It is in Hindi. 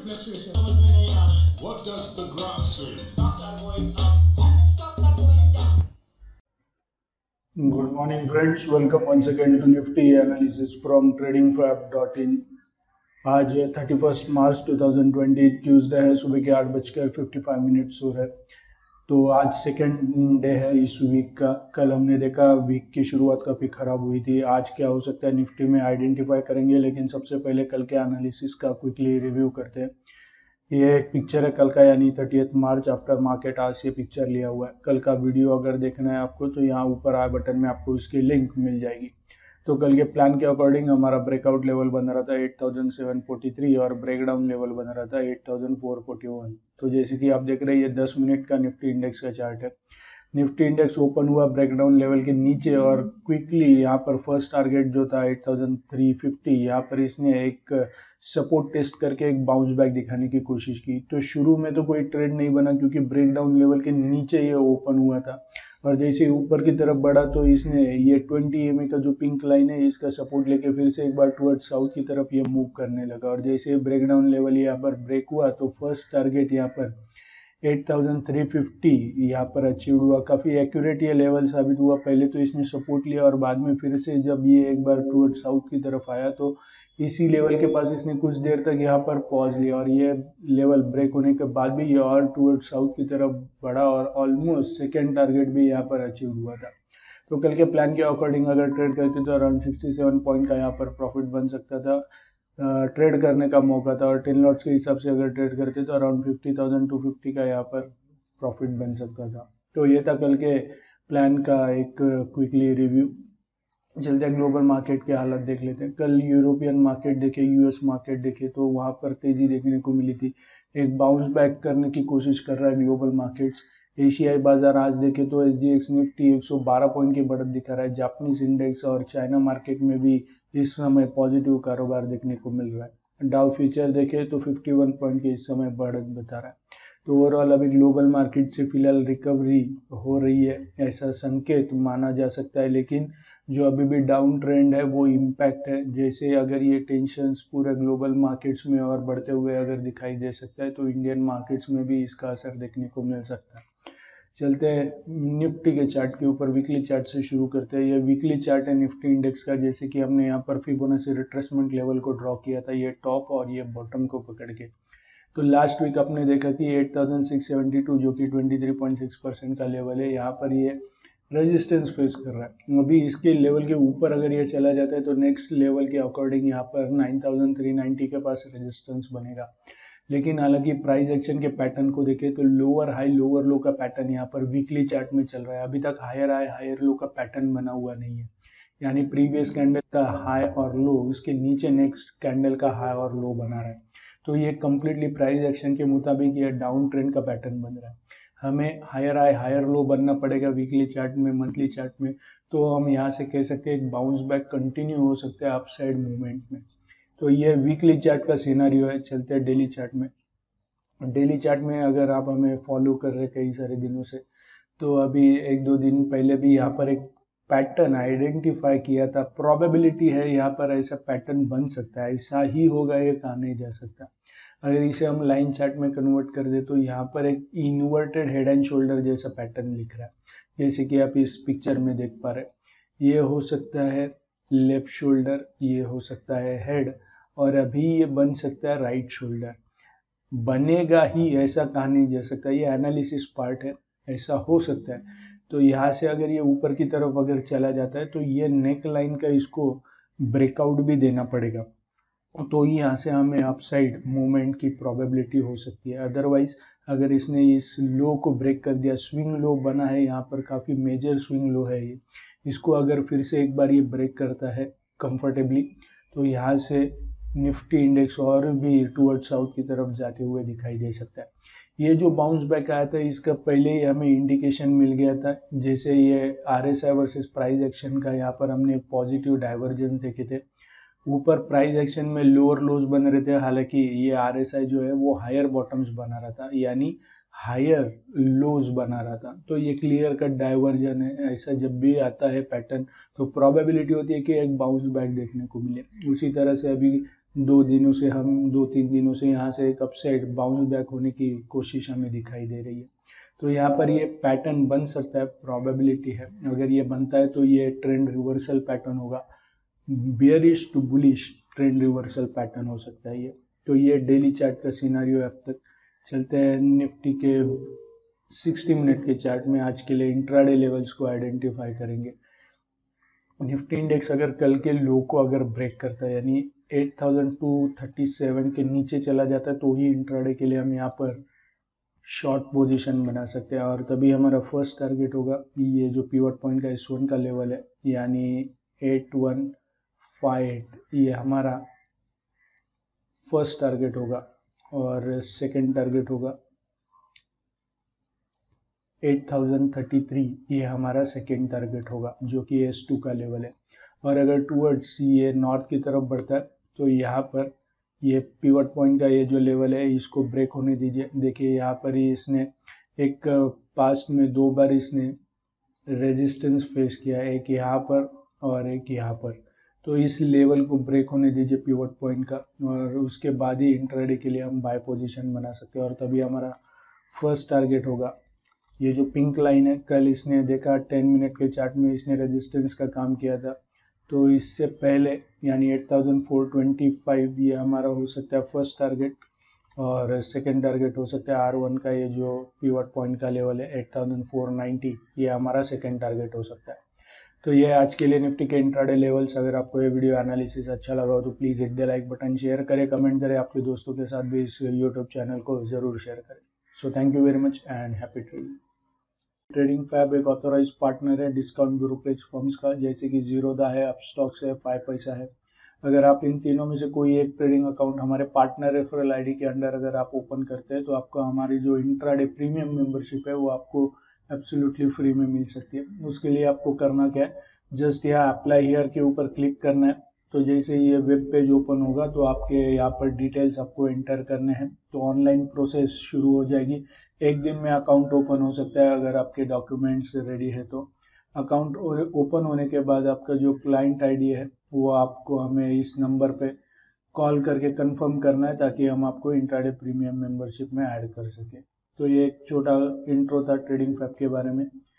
fluctuation. What does the graph say? Stocks are going up. Stocks are going down. Good morning, friends. Welcome once again to Nifty analysis from tradingfab.in। आज 31 मार्च 2020 ट्यूसडे है। सुबह के 8:55 हो रहा है। तो आज सेकेंड डे है इस वीक का। कल हमने देखा वीक की शुरुआत काफ़ी ख़राब हुई थी। आज क्या हो सकता है निफ्टी में आइडेंटिफाई करेंगे, लेकिन सबसे पहले कल के एनालिसिस का क्विकली रिव्यू करते हैं। ये एक पिक्चर है कल का, यानी 30 मार्च आफ्टर मार्केट आज ये पिक्चर लिया हुआ है। कल का वीडियो अगर देखना है आपको तो यहाँ ऊपर आई बटन में आपको इसकी लिंक मिल जाएगी। तो कल के प्लान के अकॉर्डिंग हमारा ब्रेकआउट लेवल बन रहा था 8743 और ब्रेकडाउन लेवल बन रहा था 8441। तो जैसे कि आप देख रहे हैं ये 10 मिनट का निफ्टी इंडेक्स का चार्ट है। निफ्टी इंडेक्स ओपन हुआ ब्रेकडाउन लेवल के नीचे और क्विकली यहाँ पर फर्स्ट टारगेट जो था 8350, यहाँ पर इसने एक सपोर्ट टेस्ट करके एक बाउंस बैक दिखाने की कोशिश की। तो शुरू में तो कोई ट्रेड नहीं बना क्योंकि ब्रेकडाउन लेवल के नीचे ये ओपन हुआ था, और जैसे ऊपर की तरफ बढ़ा तो इसने ये 20 EMA का जो पिंक लाइन है इसका सपोर्ट लेके फिर से एक बार टुवर्ड्स साउथ की तरफ ये मूव करने लगा। और जैसे ब्रेकडाउन लेवल यहाँ पर ब्रेक हुआ तो फर्स्ट टारगेट यहाँ पर 8350 यहाँ पर अचीव हुआ। काफ़ी एक्यूरेट ये लेवल साबित हुआ। पहले तो इसने सपोर्ट लिया और बाद में फिर से जब ये एक बार टुवर्ड साउथ की तरफ आया तो इसी लेवल के पास इसने कुछ देर तक यहाँ पर पॉज लिया, और ये लेवल ब्रेक होने के बाद भी ये और टुवर्ड साउथ की तरफ बढ़ा और ऑलमोस्ट सेकेंड टारगेट भी यहाँ पर अचीव हुआ था। तो कल के प्लान के अकॉर्डिंग अगर ट्रेड करते तो अराउंड 67 पॉइंट का यहाँ पर प्रॉफिट बन सकता था। ट्रेड करने का मौका था, और 10 लॉट्स के हिसाब से अगर ट्रेड करते तो अराउंड 50,250 का यहाँ पर प्रॉफिट बन सकता था। तो ये था कल के प्लान का एक क्विकली रिव्यू। चलते हैं ग्लोबल मार्केट के हालत देख लेते हैं। कल यूरोपियन मार्केट देखे, यूएस मार्केट देखे तो वहाँ पर तेजी देखने को मिली थी। एक बाउंस बैक करने की कोशिश कर रहा है ग्लोबल मार्केट्स। एशियाई बाजार आज देखे तो SGX निफ्टी 112 पॉइंट की बढ़त दिखा रहा है। जापानीज इंडेक्स और चाइना मार्केट में भी इस समय पॉजिटिव कारोबार देखने को मिल रहा है। डाउ फ्यूचर देखे तो 51 पॉइंट की इस समय बढ़त बता रहा है। तो ओवरऑल अभी ग्लोबल मार्केट से फिलहाल रिकवरी हो रही है ऐसा संकेत माना जा सकता है, लेकिन जो अभी भी डाउन ट्रेंड है वो इम्पैक्ट है। जैसे अगर ये टेंशन्स पूरे ग्लोबल मार्केट्स में और बढ़ते हुए अगर दिखाई दे सकता है तो इंडियन मार्केट्स में भी इसका असर देखने को मिल सकता है। चलते हैं निफ्टी के चार्ट के ऊपर। वीकली चार्ट से शुरू करते हैं। ये वीकली चार्ट है निफ्टी इंडेक्स का। जैसे कि हमने यहाँ पर फिबोनाची रिट्रेसमेंट लेवल को ड्रॉ किया था, ये टॉप और ये बॉटम को पकड़ के। तो लास्ट वीक आपने देखा कि 8672 जो कि 23.6% का लेवल है, यहाँ पर ये रेजिस्टेंस फेस कर रहा है। अभी इसके लेवल के ऊपर अगर ये चला जाता है तो नेक्स्ट लेवल के अकॉर्डिंग यहाँ पर 9390 के पास रेजिस्टेंस बनेगा। लेकिन हालांकि प्राइस एक्शन के पैटर्न को देखें तो लोअर हाई लोअर लो का पैटर्न यहाँ पर वीकली चार्ट में चल रहा है। अभी तक हायर हाई हायर लो का पैटर्न बना हुआ नहीं है, यानी प्रीवियस कैंडल का हाई और लो उसके नीचे नेक्स्ट कैंडल का हाई और लो बना रहा है। तो ये कम्प्लीटली प्राइस एक्शन के मुताबिक ये डाउन ट्रेंड का पैटर्न बन रहा है। हमें हायर हाई हायर लो बनना पड़ेगा वीकली चार्ट में, मंथली चार्ट में। तो हम यहाँ से कह सकते हैं एक बाउंस बैक कंटिन्यू हो सकता है अपसाइड मूवमेंट में। तो ये वीकली चार्ट का सिनारियो है। चलते हैं डेली चार्ट में। डेली चार्ट में अगर आप हमें फॉलो कर रहे कई सारे दिनों से, तो अभी 1-2 दिन पहले भी यहाँ पर एक पैटर्न आइडेंटिफाई किया था। प्रोबेबिलिटी है यहाँ पर ऐसा पैटर्न बन सकता है, ऐसा ही होगा ये कहा नहीं जा सकता। अगर इसे हम लाइन चार्ट में कन्वर्ट कर दे तो यहाँ पर एक इन्वर्टेड हेड एंड शोल्डर जैसा पैटर्न लिख रहा है, जैसे कि आप इस पिक्चर में देख पा रहे। ये हो सकता है लेफ्ट शोल्डर, ये हो सकता है हेड, और अभी ये बन सकता है राइट शोल्डर। बनेगा ही ऐसा कहा नहीं जा सकता, ये एनालिसिस पार्ट है, ऐसा हो सकता है। तो यहाँ से अगर ये ऊपर की तरफ अगर चला जाता है तो ये नेक लाइन का इसको ब्रेकआउट भी देना पड़ेगा, तो यहाँ से हमें अपसाइड मूवमेंट की प्रोबेबिलिटी हो सकती है। अदरवाइज अगर इसने इस लो को ब्रेक कर दिया, स्विंग लो बना है यहाँ पर, काफ़ी मेजर स्विंग लो है ये, इसको अगर फिर से एक बार ये ब्रेक करता है कंफर्टेबली तो यहाँ से निफ्टी इंडेक्स और भी टुवर्ड साउथ की तरफ जाते हुए दिखाई दे सकता है। ये जो बाउंस बैक आया था इसका पहले ही हमें इंडिकेशन मिल गया था। जैसे ये RSI वर्सेस प्राइस एक्शन का यहाँ पर हमने पॉजिटिव डाइवर्जेंस देखे थे। ऊपर प्राइस एक्शन में लोअर लोज बन रहे थे, हालांकि ये RSI जो है वो हायर बॉटम्स बना रहा था, यानी हायर लोज बना रहा था। तो ये क्लियर कट डाइवर्जन है। ऐसा जब भी आता है पैटर्न तो प्रोबेबिलिटी होती है कि एक बाउंस बैक देखने को मिले। उसी तरह से अभी 2-3 दिनों से यहाँ से एक अपसाइड बाउंस बैक होने की कोशिश हमें दिखाई दे रही है। तो यहाँ पर ये पैटर्न बन सकता है, प्रोबेबिलिटी है। अगर ये बनता है तो ये ट्रेंड रिवर्सल पैटर्न होगा, bearish to bullish trend reversal pattern हो सकता है ये। तो ये डेली चार्ट का सिनारियो है अब तक। चलते हैं निफ्टी के 60 मिनट के चार्ट में। आज के लिए इंट्राडे लेवल्स को आइडेंटिफाई करेंगे। निफ्टी इंडेक्स अगर कल के लो को अगर ब्रेक करता है, यानी 8237 के नीचे चला जाता है, तो ही इंट्राडे के लिए हम यहाँ पर शॉर्ट पोजीशन बना सकते हैं। और तभी हमारा फर्स्ट टारगेट होगा ये जो पिवट पॉइंट का S1 का लेवल है, यानी 8158, ये हमारा फर्स्ट टारगेट होगा। और सेकंड टारगेट होगा 8033, ये हमारा सेकंड टारगेट होगा, जो कि S2 का लेवल है। और अगर टूवर्ड्स ये नॉर्थ की तरफ बढ़ता है तो यहाँ पर ये पिवट पॉइंट का ये जो लेवल है इसको ब्रेक होने दीजिए। देखिए यहाँ पर ही इसने एक पास्ट में 2 बार इसने रेजिस्टेंस फेस किया, एक यहाँ पर और एक यहाँ पर। तो इस लेवल को ब्रेक होने दीजिए पिवट पॉइंट का, और उसके बाद ही इंट्राडे के लिए हम बाय पोजीशन बना सकते हैं। और तभी हमारा फर्स्ट टारगेट होगा ये जो पिंक लाइन है। कल इसने देखा 10 मिनट के चार्ट में इसने रेजिस्टेंस का काम किया था, तो इससे पहले यानी 8425 ये हमारा हो सकता है फर्स्ट टारगेट। और सेकंड टारगेट हो सकता है R1 का ये जो पिवट पॉइंट का लेवल है 8490, ये हमारा सेकंड टारगेट हो सकता है। तो ये आज के लिए निफ्टी के इंट्राडे लेवल्स। अगर आपको ये वीडियो एनालिसिस अच्छा लगा हो तो please hit the like button, share करें, कमेंट करें, आपके दोस्तों के साथ भी इस यूट्यूब चैनल को ज़रूर शेयर करें। So thank you very much and happy trading. Trading fab एक ऑथोराइज पार्टनर है डिस्काउंट ब्रोकरेज फर्म्स का, जैसे कि ZERODHA है, अपस्टॉक्स है, 5 पैसा है। अगर आप इन तीनों में से कोई एक ट्रेडिंग अकाउंट हमारे पार्टनर रेफरल आईडी के अंडर अगर आप ओपन करते हैं तो आपको हमारी जो इंट्राडे प्रीमियम मेंबरशिप है वो आपको एब्सोल्युटली फ्री में मिल सकती है। उसके लिए आपको करना क्या है, जस्ट यहाँ अप्लाई हियर के ऊपर क्लिक करना है। तो जैसे ये वेब पेज ओपन होगा तो आपके यहाँ पर डिटेल्स आपको एंटर करने हैं, तो ऑनलाइन प्रोसेस शुरू हो जाएगी। एक दिन में अकाउंट ओपन हो सकता है अगर आपके डॉक्यूमेंट्स रेडी है तो। अकाउंट ओपन होने के बाद आपका जो क्लाइंट आईडी है वो आपको हमें इस नंबर पे कॉल करके कंफर्म करना है, ताकि हम आपको इंट्राडे प्रीमियम मेंबरशिप में ऐड कर सकें। तो ये एक छोटा इंट्रो था ट्रेडिंग फैब के बारे में।